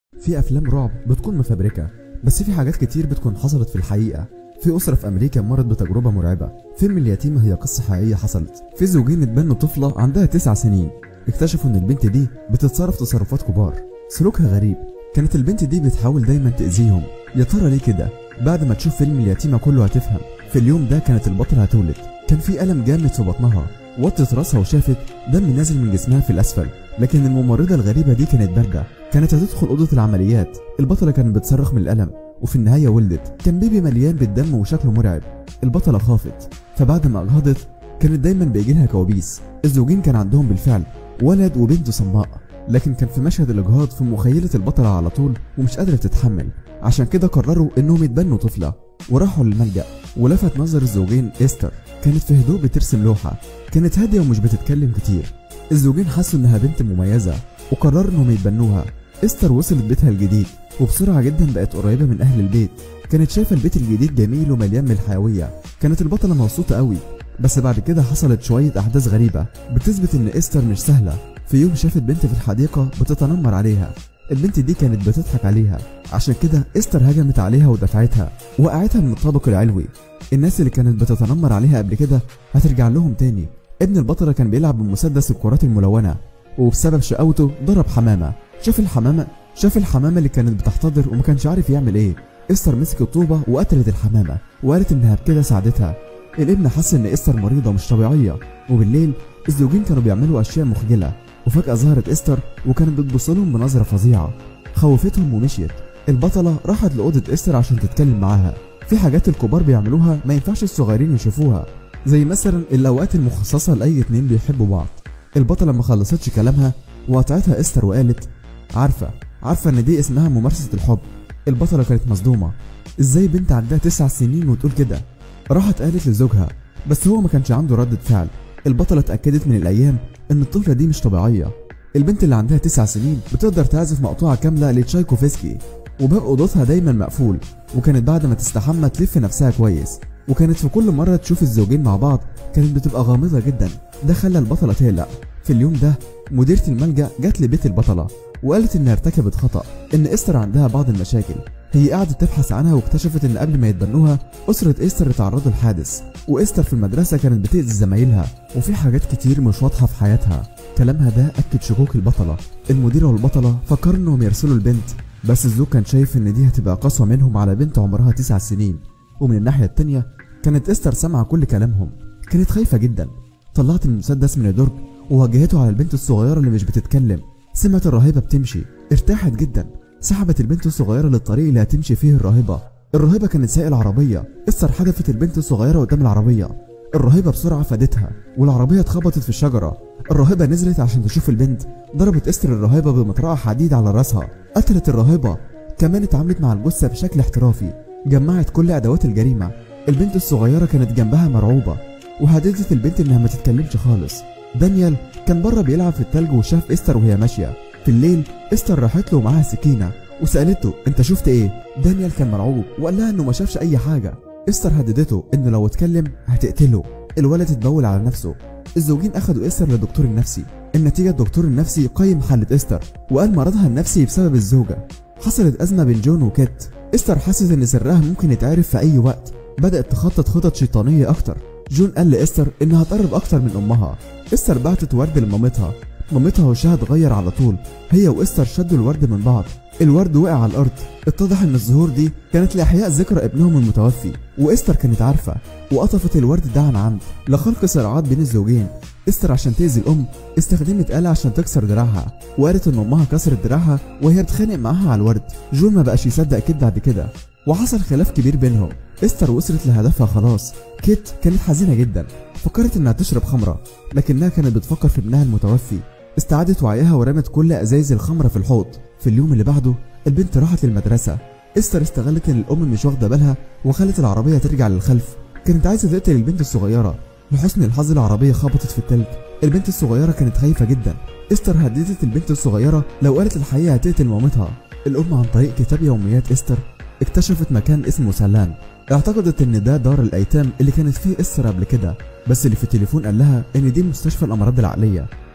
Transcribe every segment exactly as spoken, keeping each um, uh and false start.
في افلام رعب بتكون مفبركه، بس في حاجات كتير بتكون حصلت في الحقيقه. في اسره في امريكا مرت بتجربه مرعبه. فيلم اليتيمه هي قصه حقيقيه حصلت. في زوجين اتبنوا طفله عندها تسع سنين، اكتشفوا ان البنت دي بتتصرف تصرفات كبار، سلوكها غريب. كانت البنت دي بتحاول دايما تاذيهم. يا ترى ليه كده؟ بعد ما تشوف فيلم اليتيمه كله هتفهم. في اليوم ده كانت البطله هتولد، كان في الم جامد في بطنها، وطت راسها وشافت دم نازل من جسمها في الاسفل. لكن الممرضه الغريبه دي كانت بارده، كانت هتدخل اوضه العمليات. البطله كانت بتصرخ من الالم، وفي النهايه ولدت. كان بيبي مليان بالدم وشكله مرعب. البطله خافت، فبعد ما اجهضت كانت دايما بيجي لها كوابيس. الزوجين كان عندهم بالفعل ولد وبنت صماء، لكن كان في مشهد الاجهاض في مخيله البطله على طول ومش قادره تتحمل. عشان كده قرروا انهم يتبنوا طفله وراحوا للملجأ. ولفت نظر الزوجين إستر، كانت في هدوء بترسم لوحه، كانت هاديه ومش بتتكلم كتير. الزوجين حسوا انها بنت مميزه وقرروا انهم يتبنوها. إستر وصلت بيتها الجديد وبسرعه جدا بقت قريبه من اهل البيت. كانت شايفه البيت الجديد جميل ومليان من الحيويه. كانت البطله مبسوطه قوي. بس بعد كده حصلت شويه احداث غريبه بتثبت ان إستر مش سهله. في يوم شافت بنت في الحديقه بتتنمر عليها. البنت دي كانت بتضحك عليها، عشان كده إستر هجمت عليها ودفعتها وقعتها من الطابق العلوي. الناس اللي كانت بتتنمر عليها قبل كده هترجع لهم تاني. ابن البطله كان بيلعب بمسدس الكرات الملونه، وبسبب شقاوته ضرب حمامه. شاف الحمامه شاف الحمامه اللي كانت بتحتضر وما كانش عارف يعمل ايه. إستر مسك الطوبه وقتلت الحمامه وقالت انها بكده ساعدتها. الابن حس ان إستر مريضه مش طبيعيه. وبالليل الزوجين كانوا بيعملوا اشياء مخجله، وفجاه ظهرت إستر وكانت بتبص لهم بنظره فظيعه، خوفتهم ومشيت. البطله راحت لاوضه إستر عشان تتكلم معاها. في حاجات الكبار بيعملوها ما ينفعش الصغيرين يشوفوها، زي مثلا الاوقات المخصصه لاي اتنين بيحبوا بعض. البطله ما خلصتش كلامها وقطعتها إستر وقالت: عارفه عارفه ان دي اسمها ممارسه الحب. البطله كانت مصدومه، ازاي بنت عندها تسع سنين وتقول كده؟ راحت قالت لزوجها، بس هو ما كانش عنده ردة فعل. البطله اتاكدت من الايام ان الطفله دي مش طبيعيه. البنت اللي عندها تسع سنين بتقدر تعزف مقطوعه كامله لتشايكوفسكي، وباب اوضتها دايما مقفول، وكانت بعد ما تستحمى تلف نفسها كويس. وكانت في كل مره تشوف الزوجين مع بعض كانت بتبقى غامضه جدا. ده خلى البطله تقلق. في اليوم ده مديره الملجأ جت لبيت البطله وقالت انها ارتكبت خطأ، ان إستر عندها بعض المشاكل. هي قعدت تبحث عنها واكتشفت ان قبل ما يتبنوها اسره إستر اتعرضوا لحادث، وإستر في المدرسه كانت بتأذي زمايلها، وفي حاجات كتير مش واضحه في حياتها. كلامها ده اكد شكوك البطله. المديره والبطله فكروا انهم يرسلوا البنت، بس الزوج كان شايف ان دي هتبقى قسوه منهم على بنت عمرها تسع سنين. ومن الناحيه التانيه كانت إستر سامعه كل كلامهم، كانت خايفه جدا. طلعت المسدس من الدرج ووجهته على البنت الصغيره اللي مش بتتكلم. سمعت الراهبه بتمشي، ارتاحت جدا. سحبت البنت الصغيره للطريق اللي هتمشي فيه الراهبه. الراهبه كانت سايقه العربيه. إستر حدفت البنت الصغيره قدام العربيه. الراهبه بسرعه فادتها والعربيه اتخبطت في الشجره. الراهبه نزلت عشان تشوف البنت، ضربت إستر الراهبه بمطرقه حديد على راسها، قتلت الراهبه. كمان اتعاملت مع الجثه بشكل احترافي، جمعت كل ادوات الجريمه. البنت الصغيره كانت جنبها مرعوبه، وهددت البنت انها ما تتكلمش خالص. دانيال كان بره بيلعب في التلج وشاف إستر وهي ماشيه. في الليل إستر راحت له معاها سكينه وسالته: انت شفت ايه؟ دانيال كان مرعوب وقال لها انه ما شافش اي حاجه. إستر هددته انه لو اتكلم هتقتله. الولد اتبول على نفسه. الزوجين اخدوا إستر للدكتور النفسي. النتيجه الدكتور النفسي قيم حاله إستر وقال مرضها النفسي بسبب الزوجه. حصلت ازمه بين جون وكيت. إستر حست ان سرها ممكن يتعرف في اي وقت، بدات تخطط خطط شيطانيه اكتر. جون قال لإستر انها تقرب اكتر من امها. إستر بعتت ورد لمامتها. مامتها وشها اتغير على طول. هي وإستر شدوا الورد من بعض. الورد وقع على الارض. اتضح ان الزهور دي كانت لاحياء ذكرى ابنهم المتوفي، وإستر كانت عارفه وقطفت الورد ده عن عمد لخلق صراعات بين الزوجين. إستر عشان تأذي الام استخدمت آلة عشان تكسر دراعها، وقالت ان امها كسرت دراعها وهي بتتخانق معاها على الورد. جون ما بقاش يصدق كده بعد كده، وحصل خلاف كبير بينهم. إستر وصلت لهدفها خلاص. كيت كانت حزينه جدا، فكرت انها تشرب خمره، لكنها كانت بتفكر في ابنها المتوفي. استعادت وعيها ورمت كل ازايز الخمره في الحوض. في اليوم اللي بعده البنت راحت للمدرسه. إستر استغلت ان الام مش واخده بالها وخلت العربيه ترجع للخلف. كانت عايزه تقتل البنت الصغيره. لحسن الحظ العربيه خبطت في التلج. البنت الصغيره كانت خايفه جدا. إستر هددت البنت الصغيره لو قالت الحقيقه هتقتل مامتها. الام عن طريق كتاب يوميات إستر اكتشفت مكان اسمه سلان. اعتقدت ان ده دار الايتام اللي كانت فيه إستر قبل كده، بس اللي في التليفون قال لها ان دي مستشفى الامراض العقليه.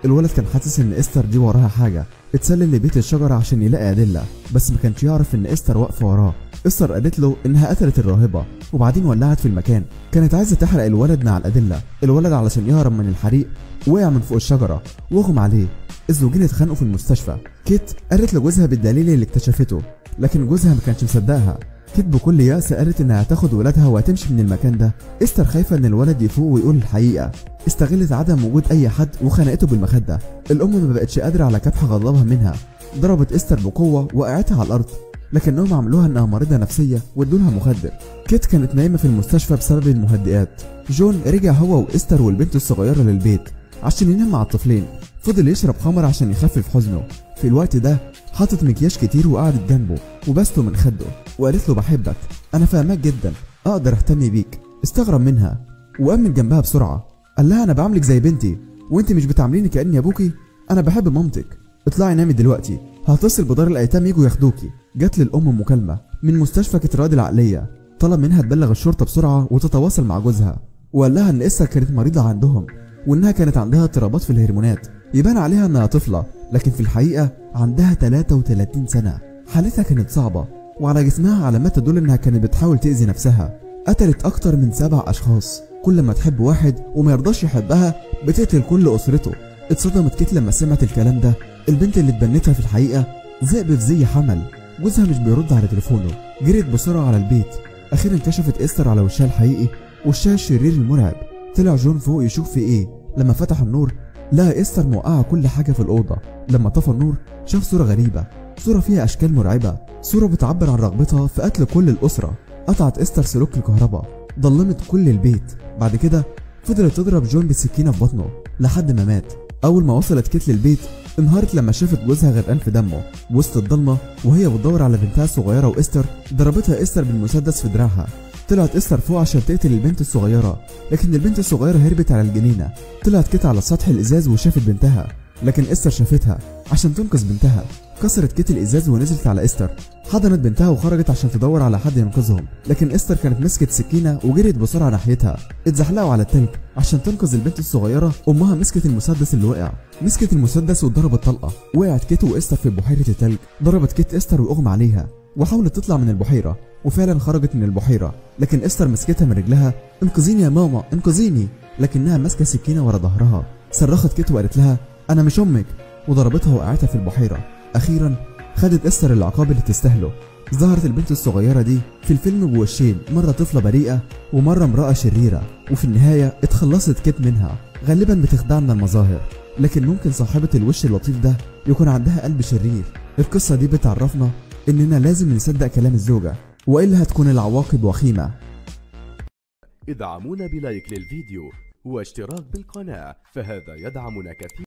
الولد كان حاسس ان استر دي وراها حاجه، اتسلل لبيت الشجره عشان يلاقي ادله، بس ما كانش يعرف ان استر واقفه وراه. استر قالت له انها قتلت الراهبه وبعدين ولعت في المكان، كانت عايزه تحرق الولد مع الادله. الولد علشان يهرب من الحريق وقع من فوق الشجره واغمى عليه. الزوجين اتخانقوا في المستشفى. كيت قالت لجوزها بالدليل اللي اكتشفته، لكن جوزها ما كانش مصدقها. كيت بكل يأس قالت انها هتاخد ولادها وهتمشي من المكان ده. استر خايفه ان الولد يفوق ويقول الحقيقه، استغلت عدم وجود اي حد وخنقته بالمخده. الام ما بقتش قادره على كبح غضبها منها، ضربت استر بقوه وقعتها على الارض، لكنهم عملوها انها مريضه نفسيه وادولها مخدر. كيت كانت نايمه في المستشفى بسبب المهدئات. جون رجع هو واستر والبنت الصغيره للبيت عشان ينام مع الطفلين. فضل يشرب خمر عشان يخفف حزنه. في الوقت ده حاطط مكياج كتير وقعدت جنبه وبسته من خده وقالت له بحبك، انا فاهمك جدا، اقدر اهتم بيك. استغرب منها وقام من جنبها بسرعه، قال لها انا بعاملك زي بنتي وانت مش بتعامليني كاني ابوكي، انا بحب مامتك، اطلعي نامي دلوقتي، هتصل بدار الايتام يجوا ياخدوكي. جات للام مكالمه من مستشفى كتراد العقليه، طلب منها تبلغ الشرطه بسرعه وتتواصل مع جوزها، وقال لها ان استر كانت مريضه عندهم وانها كانت عندها اضطرابات في الهرمونات، يبان عليها انها طفله لكن في الحقيقه عندها ثلاثة وثلاثين سنه. حالتها كانت صعبه وعلى جسمها علامات تدل انها كانت بتحاول تاذي نفسها. قتلت اكتر من سبع اشخاص، كل ما تحب واحد وما يرضاش يحبها بتقتل كل اسرته. اتصدمت كيت لما سمعت الكلام ده. البنت اللي اتبنتها في الحقيقه ذئب في زي حمل. جوزها مش بيرد على تليفونه، جريت بسرعه على البيت. اخيرا كشفت استر على وشها الحقيقي، وشها الشرير المرعب. طلع جون فوق يشوف في ايه. لما فتح النور لقى استر موقعه كل حاجه في الاوضه. لما طفى النور شاف صوره غريبه، صوره فيها اشكال مرعبه، صوره بتعبر عن رغبتها في قتل كل الاسره. قطعت استر سلوك الكهرباء، ضلمت كل البيت. بعد كده فضلت تضرب جون بالسكينه في بطنه لحد ما مات. اول ما وصلت كيت للبيت انهارت لما شافت جوزها غرقان في دمه وسط الضلمه وهي بتدور على بنتها الصغيره، واستر ضربتها استر بالمسدس في دراعها. طلعت استر فوق عشان تقتل البنت الصغيره، لكن البنت الصغيره هربت على الجنينه. طلعت كيت على سطح الازاز وشافت بنتها، لكن استر شافتها عشان تنقذ بنتها. كسرت كيت الازاز ونزلت على استر، حضنت بنتها وخرجت عشان تدور على حد ينقذهم، لكن استر كانت مسكت سكينه وجريت بسرعه ناحيتها. اتزحلقوا على التلج عشان تنقذ البنت الصغيره. امها مسكت المسدس اللي وقع، مسكت المسدس وضربت طلقه. وقعت كيت واستر في بحيره التلج. ضربت كيت استر واغمى عليها وحاولت تطلع من البحيره، وفعلا خرجت من البحيره، لكن استر مسكتها من رجلها. انقذيني يا ماما انقذيني، لكنها ماسكه سكينه ورا ظهرها. صرخت كيت وقالت لها انا مش امك، وضربتها وقعتها في البحيره. اخيرا خدت استر العقاب اللي تستاهله. ظهرت البنت الصغيره دي في الفيلم بوشين، مره طفله بريئه ومره امراه شريره، وفي النهايه اتخلصت كيت منها. غالبا بتخدعنا المظاهر، لكن ممكن صاحبه الوش اللطيف ده يكون عندها قلب شرير. القصه دي بتعرفنا اننا لازم نصدق كلام الزوجه، والا هتكون العواقب وخيمه. ادعمونا بلايك للفيديو واشتراك بالقناه، فهذا يدعمنا كثيرا.